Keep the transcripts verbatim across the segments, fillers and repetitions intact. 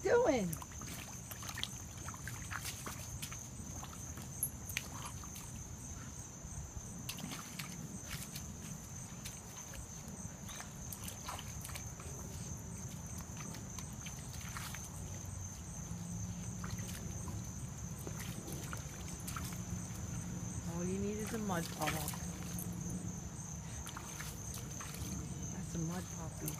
doing? All you need is a mud puddle. That's a mud puppy.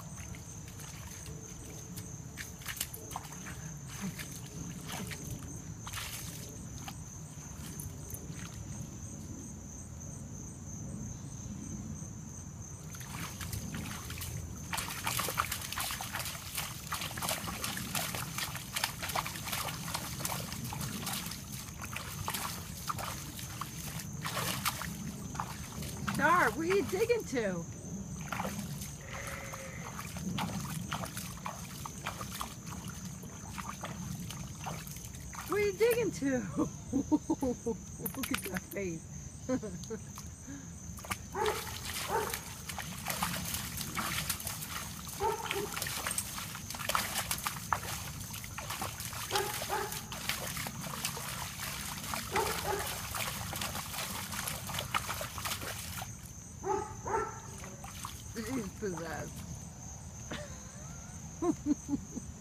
Star, where are you digging to? Where are you digging to? Look at that face. He's possessed.